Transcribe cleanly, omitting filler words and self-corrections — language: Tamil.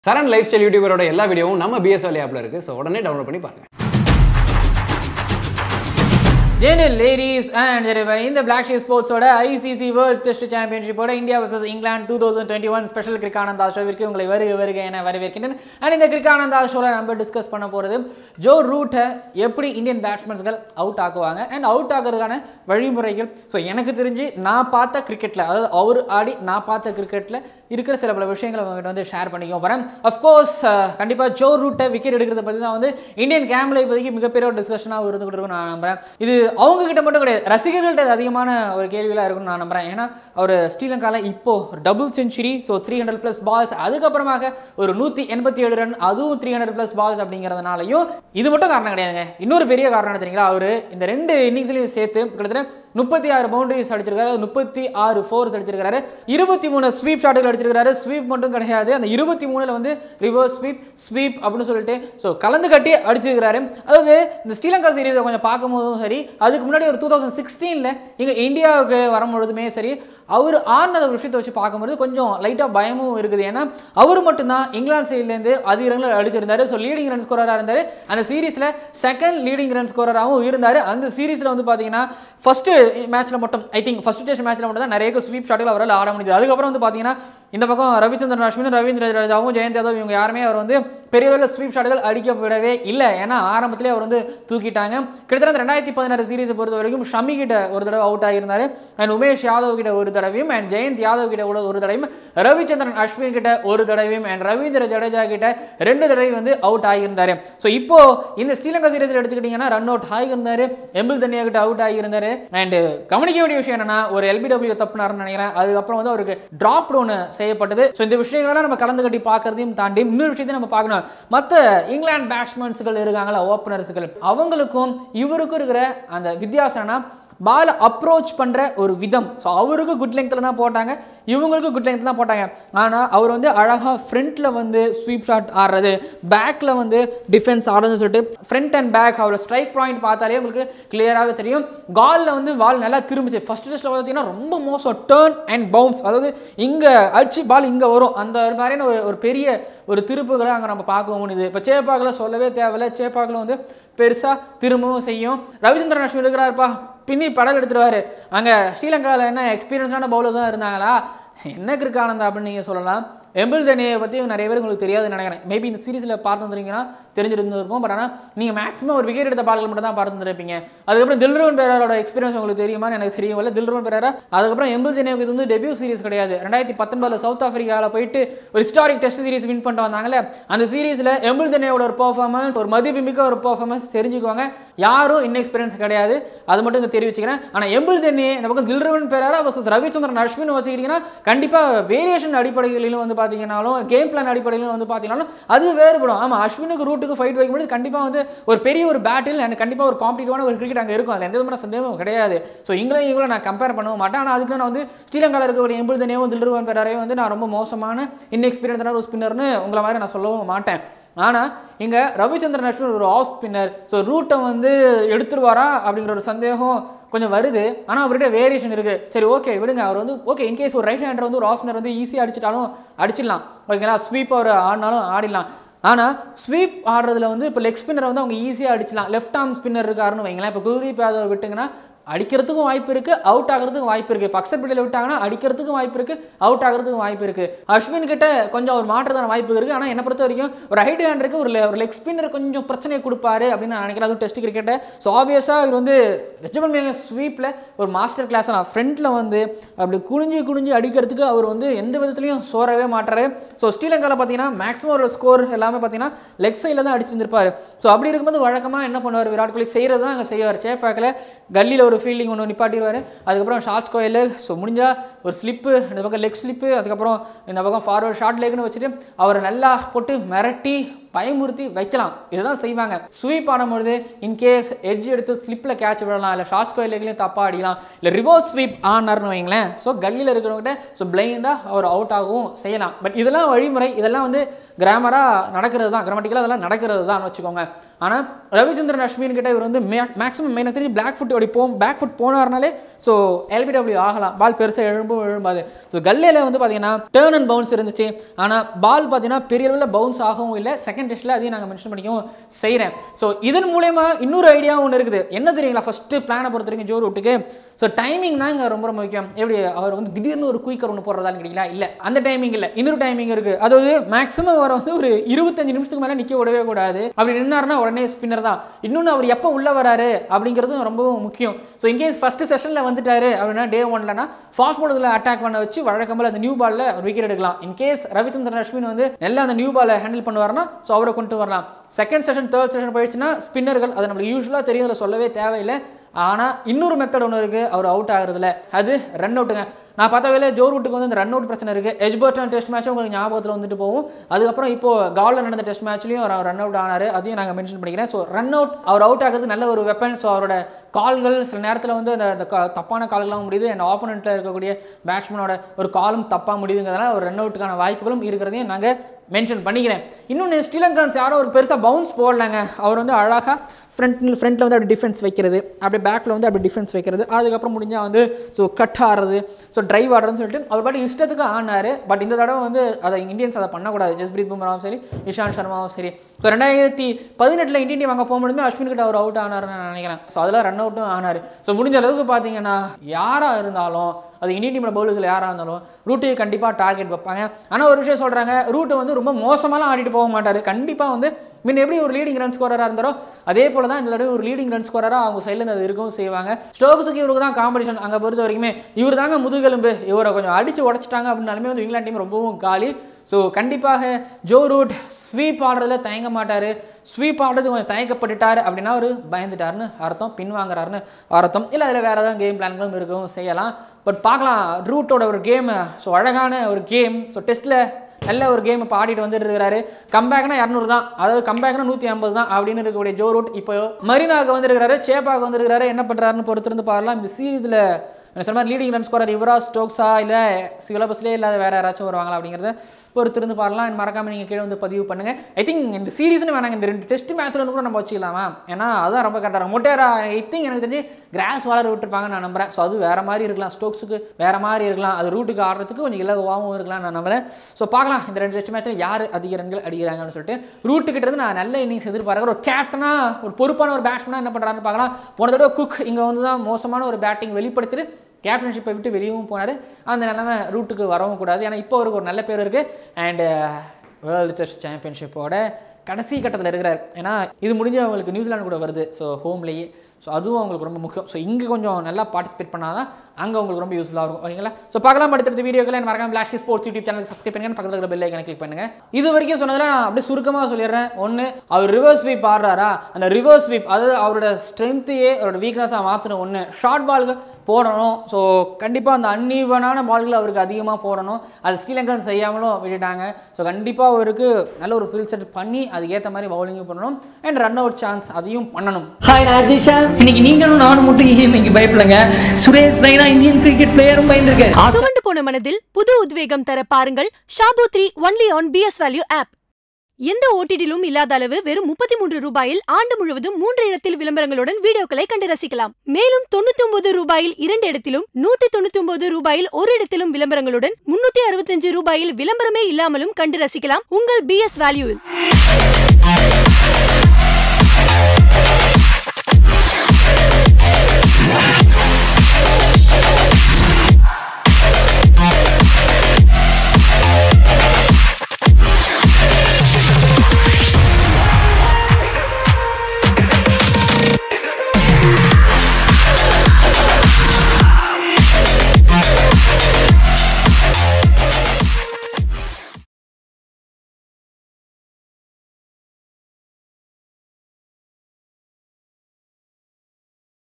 சரண் லைஃப் ஸ்டைல் யூடியூபரோட எல்லா வீடியோவும் நம்ம BSL ஆப்ல இருக்கு. ஸோ உடனே டவுன்லோட் பண்ணி பாருங்க. Gentle ladies and gentlemen, in the blacksheepsports ICC World Test Championship India vs England 2021 special Cricanandha ஷோவிற்கு உங்களை வருக என வரவேற்கின்றேன். அண்ட் இந்த Cricanandha ஷோல நம்ம டிஸ்கஸ் பண்ண போறது ஜோ ரூட்டை எப்படி இந்தியன் பேட்ஸ்மேன்ஸ்கள் அவுட் ஆக்குவாங்க அண்ட் அவுட் ஆகிறதுக்கான வழிமுறைகள். ஸோ எனக்கு தெரிஞ்சு நான் பார்த்த கிரிக்கெட்டில், அதாவது அவர் ஆடி நான் பார்த்த கிரிக்கெட்டில் இருக்கிற சில பல விஷயங்களை அவங்ககிட்ட வந்து ஷேர் பண்ணிக்க போகிறேன். அஃப்கோர்ஸ் கண்டிப்பாக ஜோ ரூட்டை விக்கெட் எடுக்கிறத பற்றி தான் வந்து இந்தியன் கேமில் இப்போதைக்கு மிகப்பெரிய ஒரு டிஸ்கஷனாக இருந்துகிட்டு இருக்கும் நான் நம்புறேன். இது அவங்க கிட்ட மட்டும் கிடையாது, ரசிகர்கள்ட்ட அதிகமான ஒரு கேள்விகளாக இருக்கும்னு நான் நம்புறேன். ஏன்னா அவர் ஸ்ரீலங்காவில் இப்போ டபுள் செஞ்சுரி, ஸோ 300+ பால்ஸ், அதுக்கப்புறமாக ஒரு 187 ரன், அதுவும் 300+ பால்ஸ் அப்படிங்கிறதுனாலையும் இது மட்டும் காரணம் கிடையாதுங்க. இன்னொரு பெரிய காரணம் தெரியுங்களா, அவர் இந்த 2 இன்னிங்ஸ்லையும் சேர்த்து கிட்டத்தட்ட 36 பவுண்டரிஸ் அடிச்சிருக்காரு, 36 ஃபோர்ஸ் அடிச்சிருக்காரு, 23 ஸ்வீப் ஷாட்டுகள் அடிச்சிருக்காரு. ஸ்வீப் மட்டும் கிடையாது, அந்த 23ல் வந்து ரிவர்ஸ் ஸ்வீப் அப்படின்னு சொல்லிட்டு ஸோ கலந்து கட்டி அடிச்சிருக்கிறாரு. அதாவது இந்த ஸ்ரீலங்கா சீரீஸை கொஞ்சம் பார்க்கும்போதும் சரி, அதுக்கு முன்னாடி ஒரு 2016ல் இங்கே இந்தியாவுக்கு வரும்பொழுதுமே சரி, அவர் ஆடின விஷயத்தை வச்சு பார்க்கும்போது கொஞ்சம் லைட்டாக பயமும் இருக்குது. ஏன்னா அவர் மட்டும்தான் இங்கிலாந்து சைட்லேருந்து அதிக ரன்கள் அடிச்சிருந்தாரு. ஸோ லீடிங் ரன் ஸ்கோரராக இருந்தார். அந்த சீரீஸில் செகண்ட் லீடிங் ரன் ஸ்கோரராகவும் இருந்தார். அந்த சீரீஸில் வந்து பார்த்தீங்கன்னா ஃபஸ்ட்டு மேட்ச்சில் மட்டும், ஐ திங்க் ஃபஸ்ட் டெஸ்ட் மேட்ச்சில் மட்டும் தான் நிறைய ஸ்வீப் ஷாட்டுகள் அவரால் ஆட முடியுது. அதுக்கப்புறம் வந்து பார்த்தீங்கன்னா இந்த பக்கம் ரவிச்சந்திரன் அஸ்வினும் ரவீந்திர ஜடேஜாவும் ஜெயந்த் யாதவ் இவங்க யாருமே அவர் வந்து பெரிய அளவில் ஸ்வீப் ஷாட்டுகள் அடிக்க விடவே இல்லை. ஏன்னா ஆரம்பத்திலே அவர் வந்து தூக்கிட்டாங்க. கிட்டத்தட்ட 2016 சீரீஸை பொறுத்த வரைக்கும் ஷமி கிட்ட ஒரு தடவை அவுட் ஆகியிருந்தார், அண்ட் உமேஷ் யாதவ் கிட்ட ஒரு தடவையும், அண்ட் ஜெயந்த் யாதவ் கிட்ட கூட ஒரு தடவையும், ரவிச்சந்திரன் அஸ்வின் கிட்ட ஒரு தடவையும், அண்ட் ரவீந்திர ஜடேஜா கிட்ட 2 தடவை வந்து அவுட் ஆகியிருந்தார். ஸோ இப்போ இந்த ஸ்ரீலங்கா சீரீஸில் எடுத்துக்கிட்டிங்கன்னா ரன் அவுட் ஆகியிருந்தார், எம்பிள் தனியா கிட்ட அவுட் ஆகியிருந்தார். அண்ட் கவனிக்க வேண்டிய விஷயம் என்னன்னா, ஒரு LBW தப்புனாருன்னு நினைக்கிறேன். அதுக்கப்புறம் வந்து அவருக்கு டிராப் டவுன் செய்யப்பட்டது. ஸோ இந்த விஷயங்கள்லாம் நம்ம கலந்து கட்டி பார்க்கறதையும் தாண்டி இன்னொரு விஷயத்தையும் நம்ம பார்க்கணும். மற்ற இங்கிலாந்து பேட்ஸ்மேன்ஸ்கள் இருக்காங்களா, ஓப்பனர்ஸ்கள், அவங்களுக்கும் இவருக்கும் இருக்கிற அந்த வித்தியாசம்னா பால் அப்ரோச் பண்ணுற ஒரு விதம். ஸோ அவருக்கு குட் லெங்க்த்தில் தான் போட்டாங்க, இவங்களுக்கு குட் லெங்க்த்தில் தான் போட்டாங்க. ஆனால் அவர் வந்து அழகாக ஃப்ரண்ட்டில் வந்து ஸ்வீப் ஷாட் ஆடுறது, பேக்கில் வந்து டிஃபென்ஸ் ஆடுறதுன்னு சொல்லிட்டு ஃப்ரண்ட் அண்ட் பேக் அவர் ஸ்ட்ரைக் பாயிண்ட் பார்த்தாலே உங்களுக்கு கிளியராகவே தெரியும். காலில் வந்து பால் நல்லா திரும்பிச்சு. ஃபர்ஸ்ட் டெஸ்ட்டில் பார்த்தீங்கன்னா ரொம்ப மோசம், டர்ன் அண்ட் பவுன்ஸ், அதாவது இங்கே அடிச்சு பால் இங்கே வரும், அந்த மாதிரியான ஒரு பெரிய ஒரு திருப்புகளை அங்கே நம்ம பார்க்க முடியுது. இப்போ சேப்பாக்கில் சொல்லவே தேவையில்லை, சேப்பாக்கில் வந்து பெருசாக திரும்பவும் செய்யும். ரவிச்சந்திரன் அஸ்வின் இருக்கிறாருப்பா, பின்னி படல் எடுத்துருவார். அங்கே ஸ்ரீலங்காவில் என்ன எக்ஸ்பீரியன்ஸான பவுலர்ஸ் தான் இருந்தாங்களா, என்ன கிரிக்கானந்தா அப்படின்னு நீங்கள் சொல்லலாம். எம்பிள் தனியை பற்றி நிறைய பேர் உங்களுக்கு தெரியாதுன்னு நினைக்கிறேன். மேபி இந்த சீரீஸில் பார்த்துருந்தீங்கன்னா தெரிஞ்சிருந்துருக்கும். பட் ஆனால் நீங்கள் மேக்ஸிமம் ஒரு விக்கெட் எடுத்த பால்கள் மட்டும் தான் பார்த்துருப்பீங்க. அதுக்கப்புறம் தில்ருவன் பெரேராவோட எக்ஸ்பீரியன்ஸ் உங்களுக்கு தெரியுமான்னு எனக்கு தெரியவில்லை. தில்ருவன் பெரேரா அதுக்கப்புறம் எம்பிள் தனியாவுக்கு இது வந்து டெபியூ சீரீஸ் கிடையாது. 2019 சவுத் ஆஃப்ரிக்காவில் போயிட்டு ஒரு ஹிஸ்டாரிக் டெஸ்ட் சீரீஸ் வின் பண்ணிட்டு வந்தாங்களே, அந்த சீரீஸில் எம்பிள் தனியாவோட ஒரு பர்ஃபார்மன்ஸ், ஒரு மதிப்புமிக்க ஒரு பர்ஃபார்மன்ஸ் தெரிஞ்சுக்குவாங்க. யாரும் இன்எக்ஸ்பீரியன்ஸ் கிடையாது, அது மட்டும் இங்கே தெரிவிச்சுக்கிறேன். ஆனால் எம்பிள் தனியை இந்த பக்கம் தில்ருவன் பெரேரா வர்சஸ் ரவிச்சந்திரன் அஸ்வின் வச்சுக்கிட்டிங்கன்னா கண்டிப்பாக வேரியேஷன் அடிப்படைகளிலும் வந்து பார்த்தீங்கன்னாலும், கேம் பிளான் அடிப்படையிலும் வந்து பார்த்தீங்கன்னாலும் அது வேறுபடும். ஆமாம், அஸ்வினுக்கு ரூட்டுக்கு ஃபைட் வைக்கும்போது கண்டிப்பாக வந்து ஒரு பெரிய ஒரு பேட்டில் அண்ட் கண்டிப்பாக ஒரு காம்படிட்டிவான ஒரு கிரிக்கெட் அங்கே இருக்கும். அதில் எந்த விதமான சந்தேகமும் கிடையாது. ஸோ இவங்களை நான் கம்பேர் பண்ணவும் மாட்டேன். ஆனால் அதுக்கு நான் வந்து ஸ்ரீலங்காவில் இருக்கக்கூடிய எம்பிள் தனியாவும் தில்ருவன் பெரேராவையும் வந்து நான் ரொம்ப மோசமான இன்எக்ஸ்பீரியன்ஸான ஒரு ஸ்பின்னர்னு உங்களை மாதிரி நான் சொல்லவும் மாட்டேன். ஆனால் இங்கே ரவிச்சந்திரன் அஸ்வின் ஒரு ஆஃப் ஸ்பின்னர், ஸோ ரூட்டை வந்து எடுத்துருவாரா அப்படிங்கிற ஒரு சந்தேகம் கொஞ்சம் வருது. ஆனால் அவர்கிட்ட வேரியேஷன் இருக்குது. சரி, ஓகே விடுங்க, அவர் வந்து ஓகே இன்கேஸ் ஒரு ரைட் ஹேண்டர் வந்து ஒரு ஆஃப் ஸ்பின்னர் வந்து ஈஸியாக அடிச்சிட்டாலும் அடிச்சிடலாம், ஓகேங்களா, ஸ்வீப் அவர் ஆடினாலும் ஆடிடலாம். ஆனால் ஸ்வீப் ஆடுறதுல வந்து இப்போ லெக் ஸ்பின்னர் வந்து அவங்க ஈஸியாக அடிச்சிடலாம். லெஃப்ட் ஆர்ம் ஸ்பின்னர் இருக்காருன்னு வைங்களேன். இப்போ குல்தீப் யாதவ் விட்டுங்கன்னா அடிக்கிறதுக்கும் வாய்ப்பு இருக்குது, அவுட் ஆகிறதுக்கும் வாய்ப்பு இருக்குது. இப்போ அக்சர் பட்டேல் விட்டாங்கன்னா அடிக்கிறதுக்கும் வாய்ப்பு இருக்குது, அவுட் ஆகிறதுக்கும் வாய்ப்பு இருக்குது. அஸ்வின் கிட்ட கொஞ்சம் ஒரு மாற்றத்தான வாய்ப்பு இருக்குது. ஆனால் என்னை பொறுத்த வரைக்கும் ஒரு ரைட் ஹேண்டருக்கு ஒரு லெக் ஸ்பின்னர் கொஞ்சம் பிரச்சனையை கொடுப்பாரு அப்படின்னு நான் நினைக்கிறேன். அதுவும் டெஸ்ட் கிரிக்கெட்டை. ஸோ ஆப்வியஸாக இவர் வந்து ரெஜிமெண்ட் மேங்க ஸ்வீப்பில் ஒரு மாஸ்டர் கிளாஸாக நான் ஃப்ரண்ட்டில் வந்து அப்படி குனிஞ்சு அடிக்கிறதுக்கு அவர் வந்து எந்த விதத்துலையும் சோறவே மாட்டார். ஸோ ஸ்ரீலங்காவில் பார்த்தீங்கன்னா மேக்ஸிமம் ஒரு ஸ்கோர் எல்லாமே பார்த்தீங்கன்னா லெக் சைடில் தான் அடிச்சிருந்திருப்பார். ஸோ அப்படி இருக்கும்போது வழக்கமாக என்ன பண்ணுவார், விராட் கோலி செய்கிறது தான் அங்கே செய்வார். சேப்பாக்கில் கல்லியில் ஒரு ஃபீல்டிங் ஒன்று நிப்பாட்டிடுவார். அதுக்கப்புறம் ஷார்ட்ஸ் கோயில், ஸோ முடிஞ்சால் ஒரு ஸ்லிப்பு, இந்த பக்கம் லெக் ஸ்லிப்பு, அதுக்கப்புறம் இந்த பக்கம் ஃபார்வர்ட் ஷார்ட் லெக்னு வச்சுட்டு அவரை நல்லா போட்டு மிரட்டி பயமுறுத்தி வைக்கலாம். இதுதான் செய்வாங்க. ஸ்வீப் ஆடும்பொழுது இன்கேஸ் எட்ஜ் எடுத்து ஸ்லிப்பில் கேட்ச் விடலாம், இல்லை ஷார்ட் ஸ்கொயர் லெக்லையும் தப்பாக அடிக்கலாம், இல்லை ரிவர்ஸ் ஸ்வீப் ஆனார்னு வைங்களேன். ஸோ கல்லியில் இருக்கிறவங்ககிட்ட ஸோ பிளைண்டாக அவர் அவுட் ஆகவும் செய்யலாம். பட் இதெல்லாம் வழிமுறை, இதெல்லாம் வந்து கிராமராக நடக்கிறது தான், கிராமட்டிக்கலாக அதெல்லாம் நடக்கிறது தான் வச்சுக்கோங்க. ஆனால் ரவிச்சந்திரன் அஸ்வின் கிட்ட இவர் வந்து மேக்ஸிமம் மெயினாக தெரிஞ்சு பேக் ஃபுட் போனார்னாலே ஸோ எல்பிடபிள்யூ ஆகலாம். பால் பெருசாக எழும்பாது. ஸோ கல்லையில் வந்து பார்த்தீங்கன்னா டேர்ன் அண்ட் பவுன்ஸ் இருந்துச்சு. ஆனால் பால் பார்த்தீங்கன்னா பெரிய அளவில் பவுன்ஸ் ஆகவும் இல்லை. செகண்ட் டெஸ்ட்டில் அதையும் நாங்கள் மென்ஷன் பண்ணிக்கவும் செய்கிறேன். ஸோ இதன் மூலயமா இன்னொரு ஐடியா ஒன்று இருக்குது. என்ன தெரியுங்களா? ஃபஸ்ட்டு பிளானை பொறுத்த வரைக்கும் ஜோ ரூட்டுக்கு ஸோ டைமிங் தான் இங்கே ரொம்ப ரொம்ப முக்கியம். எப்படி அவர் வந்து திடீர்னு ஒரு குயிக்கர் ஒன்று போடுறதான்னு கேட்டிங்களா? இல்லை, அந்த டைமிங் இல்லை, இன்னொரு டைமிங் இருக்குது. அதாவது மேக்ஸிமம் அவர் வந்து ஒரு 25 நிமிஷத்துக்கு மேலே நிற்க விடவே கூடாது. அப்படி நின்னார்னா உடனே ஸ்பின்னர் தான். இன்னொன்று அவர் எப்போ உள்ளே வராரு அப்படிங்கிறதும் ரொம்பவும் முக்கியம். ஸோ இன்கேஸ் ஃபஸ்ட்டு செஷனில் வந்துட்டாரு அப்படின்னா டே 1லனா ஃபாஸ்ட் பாலில் அட்டாக் பண்ண வச்சு வழக்கம்போல் அந்த நியூ பாலில் விக்கெட் எடுக்கலாம். இன்கேஸ் ரவிச்சந்திரன் அஸ்வின் வந்து நல்லா அந்த நியூ பாலை ஹேண்டில் பண்ணுவார்னா ஸோ அவரை கொண்டு வரலாம். செகண்ட் செஷன் தேர்ட் செஷன் போயிடுச்சுன்னா ஸ்பின்னர்கள், அது நம்மளுக்கு யூஸ்வலாக தெரியும், அதில் சொல்லவே தேவையில்லை. ஆனால் இன்னொரு மெத்தட் ஒன்று இருக்குது அவர் அவுட் ஆகுறதுல, அது ரன் அவுட்டுங்க. நான் பார்த்த வேலை ஜோ ரூட்டுக்கு வந்து அந்த ரன் அவுட் பிரச்சனை இருக்குது. எஜ்பர்டன் டெஸ்ட் மேட்சும் உங்களுக்கு ஞாபகத்தில் வந்துட்டு போகும். அதுக்கப்புறம் இப்போ காலில் நடந்த டெஸ்ட் மேட்ச்லையும் அவர் ரன் அவுட் ஆனார், அதையும் நாங்கள் மென்ஷன் பண்ணிக்கிறேன். ஸோ ரன் அவுட் அவர் அவுட் ஆகிறது நல்ல ஒரு வெப்பன். ஸோ அவரோட கால்கள் சில நேரத்தில் வந்து அந்த தப்பான கால்கள்லாம் முடியுது, அண்ட் ஆப்போனண்ட்டில் இருக்கக்கூடிய பேட்ஸ்மேனோட ஒரு காலும் தப்பாக முடியுதுங்கிறதுனால ஒரு ரன் அவுட்டுக்கான வாய்ப்புகளும் இருக்கிறதையும் நாங்கள் மென்ஷன் பண்ணிக்கிறேன். இன்னொன்று ஸ்ரீலங்கன்ஸ் யாரும் ஒரு பெருசாக பவுன்ஸ் போடலாங்க. அவர் வந்து அழகாக ஃப்ரண்ட்டில் வந்து அப்படி டிஃபென்ஸ் வைக்கிறது, அப்படியே பேக்கில் வந்து அப்படி டிஃபென்ஸ் வைக்கிறது, அதுக்கப்புறம் முடிஞ்சால் வந்து ஸோ கட் ஆடுறது, ஸோ ட்ரைவ் ஆடுறதுன்னு சொல்லிட்டு அவர் பாட்டு இஷ்டத்துக்கு ஆனார். பட் இந்த தடவை வந்து அதை இந்தியன்ஸ் அதை பண்ணக்கூடாது. ஜஸ்பிரீத் பும்ராவும் சரி, இஷாந்த் சர்மாவும் சரி. ஸோ 2018 இந்தியன் டீம் அங்கே போகும்போதுமே அஸ்வின் கிட்ட அவர் அவுட் ஆனார்னு நான் நினைக்கிறேன். ஸோ அதெல்லாம் ரன் அவுட்டும் ஆனார். ஸோ முடிஞ்ச அளவுக்கு பார்த்தீங்கன்னா யாராக இருந்தாலும், அது இந்தியன் டீமோட பவுலர்ஸில் யாராக இருந்தாலும் ரூட்டுக்கு கண்டிப்பாக டார்கெட் வைப்பாங்க. ஆனால் ஒரு விஷயம் சொல்கிறாங்க, ரூட்டை வந்து ரொம்ப மோசமாலாம் ஆடிட்டு போக மாட்டார். கண்டிப்பாக வந்து முன்ன எப்படி ஒரு லீடிங் ரன் ஸ்கோரராக இருந்தாரோ அதே போல தான் இந்த தடவை ஒரு லீடிங் ரன் ஸ்கோரராக அவங்க சைட்லேருந்து அது இருக்கவும் செய்வாங்க. ஸ்டோக்ஸுக்கு இவருக்கு தான் காம்படிஷன். அங்கே பொறுத்த வரைக்குமே இவர் தாங்க முதுகெலும்பு. இவரை கொஞ்சம் அடித்து உடச்சிட்டாங்க அப்படின்னாலுமே வந்து இங்கிலாந்து டீம் ரொம்பவும் காலி. ஸோ கண்டிப்பாக ஜோ ரூட் ஸ்வீப் ஆடுறதுல தயங்க மாட்டார். ஸ்வீப் ஆடுறது கொஞ்சம் தயக்கப்பட்டுட்டார் அப்படின்னா ஒரு பயந்துட்டாருன்னு அர்த்தம், பின்வாங்குறாருன்னு அர்த்தம். இல்லை அதில் வேறு ஏதாவது கேம் பிளான்களும் இருக்கவும் செய்யலாம். பட் பார்க்கலாம் ரூட்டோட ஒரு கேமு. ஸோ அழகான ஒரு கேம். ஸோ டெஸ்ட்டில் நல்ல ஒரு கேம் இப்போ ஆடிட்டு வந்துட்டு இருக்கிறாரு. கம்பேக்னா 200 தான், அதாவது கம்பேக்னா 150 தான் அப்படின்னு இருக்கக்கூடிய ஜோ ரூட் இப்போ மரீனாவுக்கு வந்துருக்கிறாரு, சேப்பாவுக்கு வந்துருக்கிறாரு. என்ன பண்ணுறாருன்னு பொறுத்திருந்து பார்க்கலாம். இந்த சீரீஸில் சொன்ன மாதிரி லீடிங் ரன் ஸ்கோரர் இவரா, ஸ்டோக்ஸா, இல்லை சிலபஸ்லேயே இல்லாத வேறு யாராச்சும் வருவாங்களா அப்படிங்கிறத பொறுத்திருந்து பார்க்கலாம். மறக்காமல் நீங்கள் கீழே வந்து பதிவு பண்ணுங்கள். ஐ திங்க் இந்த சீரீஸ்னு வேணாங்க, இந்த 2 டெஸ்ட் மேட்ச்சில் கூட நம்ம வச்சுக்கலாமா? ஏன்னா அதுதான் ரொம்ப கரெக்டாக இருக்கும். மொட்டேரா ஐ திங்க் எனக்கு தெரிஞ்சு கிராஸ் வாலர் விட்டுருப்பாங்க நான் நம்புறேன். ஸோ அது வேறு மாதிரி இருக்கலாம், ஸ்டோக்ஸுக்கு வேறு மாதிரி இருக்கலாம், அது ரூட்டுக்கு ஆடுறதுக்கு கொஞ்சம் இலகுவாகவும் இருக்கலாம் நான் நம்புறேன். ஸோ பார்க்கலாம் இந்த 2 டெஸ்ட் மேட்ச்சில் யார் அதிக ரன்கள் அடிக்கிறாங்கன்னு சொல்லிட்டு. ரூட்டுக்கிட்டது நான் நல்ல இன்னிங்ஸ் எதிர்பார்க்குறேன். ஒரு கேப்டனாக, ஒரு பொறுப்பான ஒரு பேட்ஸ்மேனாக என்ன பண்ணுறாருன்னு பார்க்கலாம். போன தடவை குக் இங்கே வந்து தான் மோசமான ஒரு பேட்டிங் வெளிப்படுத்திட்டு கேப்டன்ஷிப்பை விட்டு வெளியவும் போனார். அந்த நிலைமை ரூட்டுக்கு வரவும் கூடாது. ஏன்னா இப்போ அவருக்கு ஒரு நல்ல பேர் இருக்குது. அண்டு வேர்ல்டு டெஸ்ட் சாம்பியன்ஷிப்போட கடைசி கட்டத்தில் இருக்கிறார். ஏன்னா இது முடிஞ்சு அவங்களுக்கு நியூசிலாந்து கூட வருது, ஸோ ஹோம்லேயே. ஸோ அதுவும் அவங்களுக்கு ரொம்ப முக்கியம். ஸோ இங்கே கொஞ்சம் நல்லா பார்ட்டிசிபேட் பண்ணால் தான் அங்கே உங்களுக்கு ரொம்ப யூஸ்ஃபுல்லாக இருக்கும். ஓகேங்களா? ஸோ பார்க்கலாம் அடுத்த வீடியோக்களை மறக்காம பிளாக்ஷீப் ஸ்போர்ட்ஸ் யூடியூப் சேனலுக்கு சப்ஸ்கிரைப் பண்ணுங்க, பக்கத்தில் இருக்கிற பெல் ஐக்கானை கிளிக் பண்ணுங்கள். இது வரைக்கும் சொன்னதெல்லாம் நான் அப்படியே சுருக்கமாக சொல்லிடுறேன். ஒன்று, அவர் ரிவர்ஸ் ஸ்வீப் ஆடுறாரா, அந்த ரிவர்ஸ் ஸ்வீப் அதாவது அவரோட ஸ்ட்ரென்த்தையே அவரோட வீக்னஸாக மாற்றணும். ஒன்று, ஷார்ட் பால்கள் போடணும். ஸோ கண்டிப்பாக அந்த அன்ஈவனான பால்கள் அவருக்கு அதிகமாக போடணும். அது ஸ்ரீலங்கன் செய்யாமலும் விட்டுட்டாங்க. ஸோ கண்டிப்பாக அவருக்கு நல்ல ஒரு ஃபீல் செட் பண்ணி அதுக்கேற்ற மாதிரி பவுலிங்கும் பண்ணணும். அண்ட் ரன் அவுட் சான்ஸ் அதையும் பண்ணணும். ஹாய் ராஜேஷா, இன்னைக்கு நீங்களும் நானும் மட்டும் இன்னைக்கு பயப்படலங்க. சுரேஷ் ரெய்னா இந்தியன் கிரிக்கெட் பிளேயரும் பயந்துருக்காரு. துவண்டு போன மனதில் புது உத்வேகம் தர பாருங்கள் ஷாபு 3 only on BS Value app. எந்த ஓடிடிலும் இல்லாத அளவு வெறும் 33 ரூபாயில் ஆண்டு முழுவதும் 3 இடத்தில் விளம்பரங்களுடன் வீடியோக்களை கண்டு ரசிக்கலாம். மேலும் 99 ரூபாயில் 2 இடத்திலும் 199 ரூபாயில் 1 இடத்திலும் விளம்பரங்களுடன் 365 ரூபாயில் விளம்பரமே இல்லாமலும் கண்டு ரசிக்கலாம் உங்கள் BS Value.